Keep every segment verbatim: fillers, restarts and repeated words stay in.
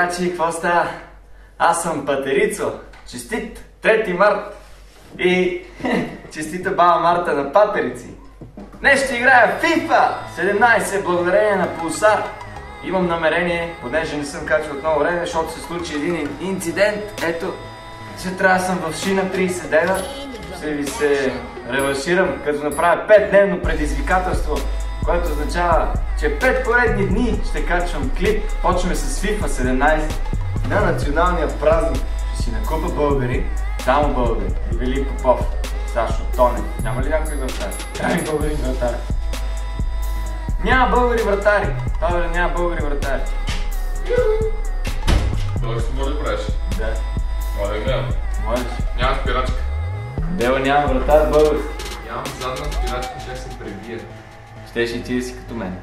играчи, какво става? Аз съм Патерицо. Честит трети март и честита баба Марта на Патерици. Днес ще играя FIFA седемнайсет благодарение на Pulsar. Имам намерение, понеже не съм качвал от много време, защото се случи един инцидент. Ето, ще трябва да съм в шина трийсет дена. Ще ви се реванширам, като направя пет дневно предизвикателство, което означава, че пет поредни дни ще качвам клип. Почваме с FIFA седемнайсет на националния празник. Ще си накупа българи, само българи. Ивелин Попов, Сашо, Тонев. Няма ли някой вратари? Трябва ли българи вратари? Няма българи вратари. Добре, няма българи вратари. Това ще може да правиш? Да. Моля, гледам. Можеш. Няма спирачка. Дела няма вратар български. Нямам задна спирачка, ще се пребия. Щеше и ти да си като мен.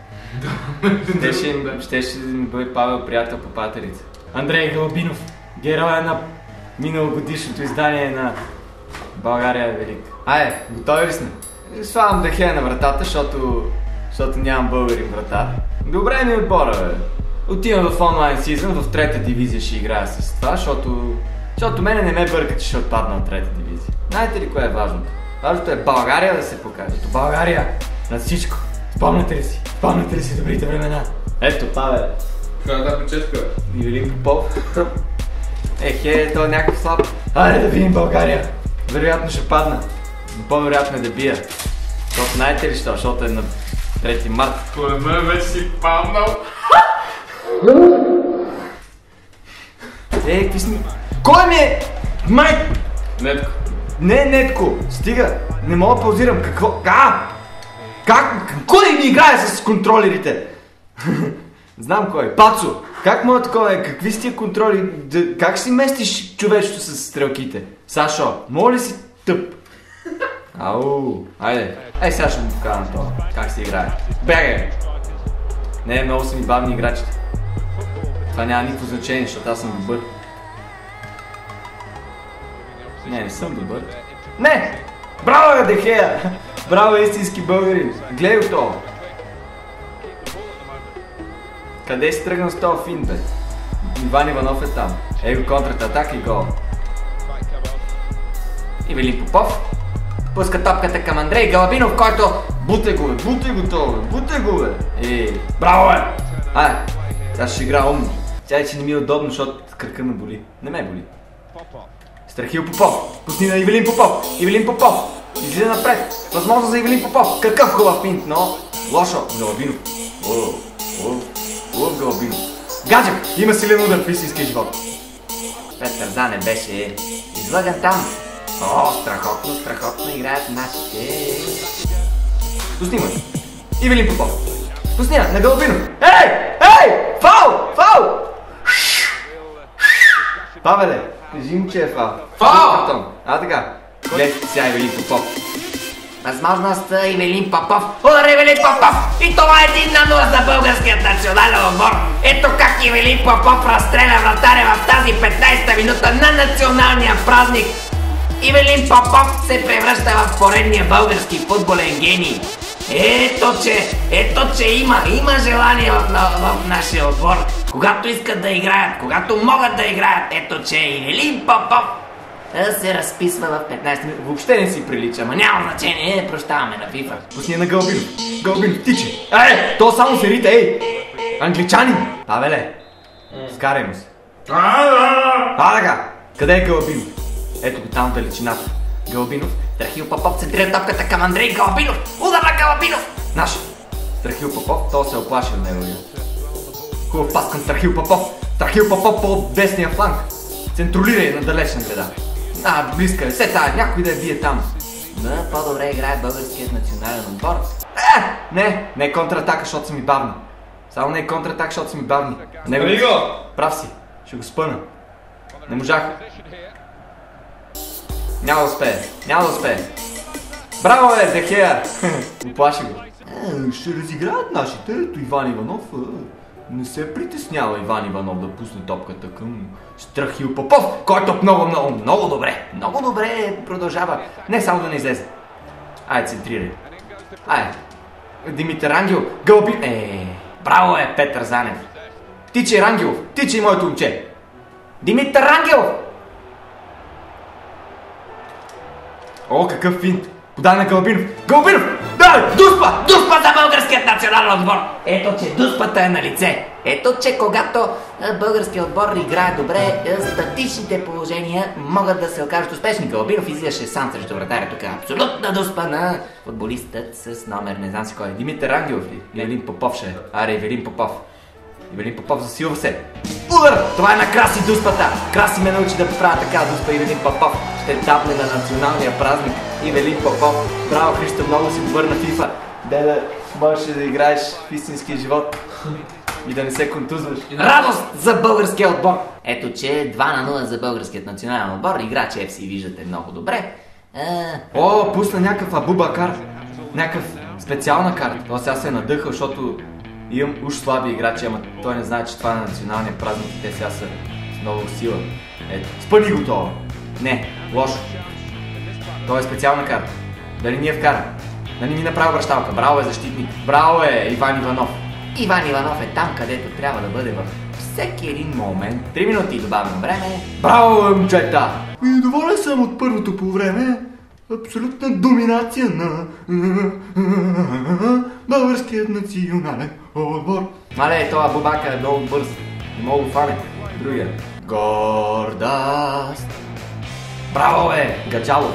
Щеше да ми бъде Павел приятел по Патерица. Андрей Галабинов, героя на миналогодишното издание на България е велик. Айде, готови ли сме? Свалям Дехея на вратата, защото, защото нямам българин вратар. Добре ми отбора, бе. Отивам в онлайн сизън, в трета дивизия ще играя с това, защото, защото мене не ме бърка, че ще отпадна от трета дивизия. Знаете ли кое е важното? Важното е България да се покаже. България над всичко. Спомняте ли си? Спомняте ли си добрите времена? Ето, Павел. Това е да прическа, бе. Ивелин Попов. Ехе, той е някакъв слаб. Айде да видим България. Вероятно ще падна. Но по-вероятно е да бия. Защото знаете ли що? Защото е на трети март. Според мен вече си паднал. Е, какви сме? Кой ми е? Майк! Нетко. Не, Нетко! Стига! Не мога да паузирам. Какво? А! Как? Кой ми играе с контролерите? Знам кой. Пацо! Как мога такова е? Какви сте контроли? Как си местиш човечето с стрелките? Сашо, моля ли си тъп? Ау! Айде! Ей, сега ще му покажа това. Как се играе? Бегай! Не, много са ми бавни играчите. Това няма никакво значение, защото аз съм добър. Не, не съм добър. Не! Браво, бе, Дехея! Браво, истински българин! Гледай го това! Къде си тръгнал с този финт, бе? Иван Иванов е там. Ей го контрата атака и гол. Ивелин Попов пуска топката към Андрей Галабинов, който бутай го, бе, бутай го това, бе, бутай го, бе. Е, браво, бе! Ай, сега ще игра умно. Сега че не ми е удобно, защото кръка ме боли. Не ме боли. Страхил Попов, пусни на Ивелин Попов. Ивелин Попов излиза напред. Възможно за Ивелин Попов. Какъв хубав финт, но лошо. Галабинов. О, о, о, Галабинов. Гаджак, има силен удар в истинския живот. Петър Зане беше излъган там. О, страхотно, страхотно играят нашите. Пусни му. Ивелин Попов. Пусни на Галабинов. Ей! Ей! Фау! Фау! Павеле, кажи му, че е фау. Фау! А, така. Гледайте сега Ивелин Попов. Възможност Ивелин Попов. Удар Ивелин Попов! И това е един на нула за българският национален отбор. Ето как Ивелин Попов разстреля вратаря в тази петнайсета минута на националния празник. Ивелин Попов се превръща в поредния български футболен гений. Ето че, ето че има, има желание в, в, в нашия отбор. Когато искат да играят, когато могат да играят, ето че Ивелин Попов се разписва в петнайсета минути. Въобще не си прилича, ма Няма значение, прощаваме на FIFA. Пусни на Галабинов. Галабинов, тичи. Ей, то само се рита, ей! Англичанин! Павеле, скарай му се. А, така! Къде е Галабинов? Ето го там далечината. Галабинов. Страхил Попов центрира топката към Андрей Галабинов. Удар на Галабинов! Наш. Страхил Попов, то се оплаши от него. Хубав пас към Страхил Попов. Страхил Попов по десния фланг. Центролирай на далечна гледа. А, близка е. Все тая, някой да я бие там. Да, по-добре играе българският национален отбор. Е, не, не е контратака, защото са ми бавни. Само не е контратака, защото са ми бавни. Спри го! Прав си, ще го спъна. Не можах. Няма да успее, няма да успее. Браво, бе, Дехея! Оплаши го. Е, ще разиграят нашите, ето Иван Иванов. Не се притеснява Иван Иванов да пусне топката към Страхил Попов, който много, много, много добре, много добре продължава. Не само да не излезе. Айде, центрирай. Айде. Димитър Ангел, Галабин... Е, браво е, Петър Занев. Тиче Рангелов, тиче и моето момче. Димитър Рангелов! О, какъв финт! Подай на Галабинов! Галабинов! Дай! Дуспа! Дуспа за българският национален отбор! Ето, че дуспата е на лице. Ето, че когато българският отбор играе добре, статичните положения могат да се окажат успешни. Галабинов излизаше сам срещу вратаря. Тук е абсолютна дуспа на футболистът с номер не знам си кой. Димитър Рангелов ли? Ивелин Попов ще е. Аре, Ивелин Попов. Ивелин Попов засилва се. Удар! Това е на Краси дуспата. Краси ме научи да правя така дуспа. Ивелин Попов ще тапне на националния празник. Ивелин Попов. Браво, Христо, много си добър на FIFA. Деда, можеш да играеш в истинския живот и да не се контузваш. Радост за българския отбор! Ето, че два на нула за българският национален отбор. Играчи Еф Си виждате много добре. А... О, пусна някакъв Абубакар. Някакъв специална карта. Това сега се е надъхал, защото имам уж слаби играчи, ама той не знае, че това е на националния празник и те сега са с много сила. Ето, спъни го това. Не, лошо. Това е специална карта. Дали ни е вкара? Дали ни направи връщалка? Браво е защитник. Браво е Иван Иванов. Иван Иванов е там, където трябва да бъде във всеки един момент. Три минути добавено време. Браво, момчета! И доволен съм от първото по време. Абсолютна доминация на българският национален отбор. Мале, това Абубакар е много бърз. Не мога да фане. Другия. Гордост. Браво е, Гаджалов.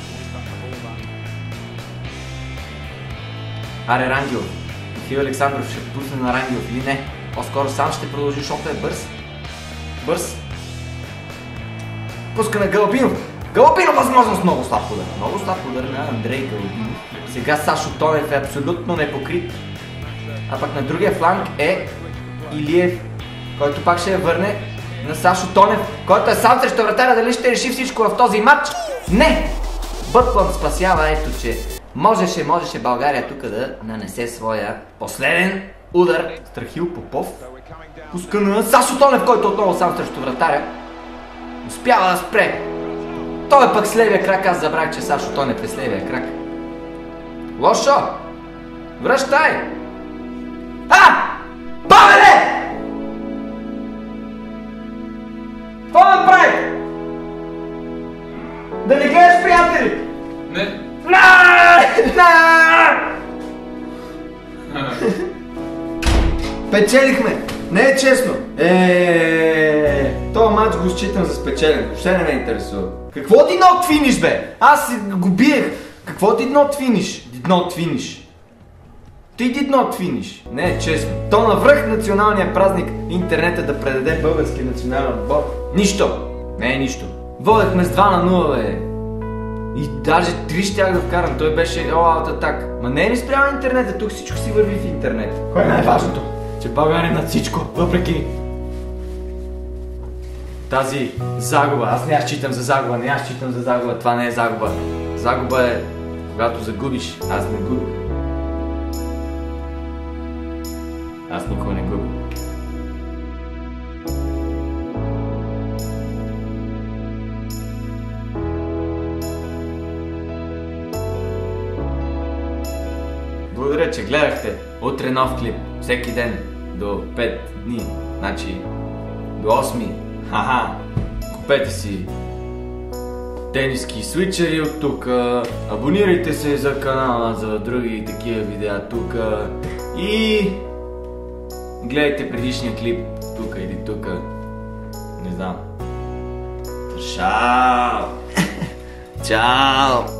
Аре, Рангелов. Михаил Александров ще пусне на Рангелов или не? По-скоро сам ще продължи, защото е бърз. Бърз. Пуска на Галабинов. Галабинов възможност много слаб удар. Много слаб удар на Андрей Галабинов. Сега Сашо Тонев е абсолютно непокрит. А пък на другия фланг е Илиев, който пак ще я върне на Сашо Тонев, който е сам срещу вратаря. Дали ще реши всичко в този матч? Не! Бътлън спасява, ето че можеше, можеше България тук да нанесе своя последен удар. Страхил Попов пуска на Сашо Тонев, който отново сам срещу вратаря. Успява да спре. Той е пък с левия крак, аз забравих, че Сашо Тонев е с левия крак. Лошо! Връщай! А! Павеле! Какво направи? Да не гледаш, приятели? Не. Печелихме! Не е честно! Еее, този матч го считам за спечелен. Въобще не ме интересува. Какво did not finish, бе? Аз го биех. Какво did not finish? Did not finish. Ти did not finish. Не е честно. То навръх националния празник интернета да предаде българския национален отбор. Нищо. Не е нищо. Водехме с два на нула, бе. И даже три щях да вкарам. Той беше all out attack. Ма не е ли спрямо интернета? Тук всичко си върви в интернет. Кое е най-важното? Че България е над всичко, въпреки тази загуба. Аз не я считам за загуба, не я считам за загуба, това не е загуба. Загуба е когато загубиш, аз не губя. Аз никога не губя. Благодаря, че гледахте. Утре нов клип. Всеки ден до пет дни. Значи до осми. Ха-ха. Купете си тениски свичери от тук. Абонирайте се за канала за други такива видеа тук. И гледайте предишния клип тук или тук. Не знам. Чао! Чао!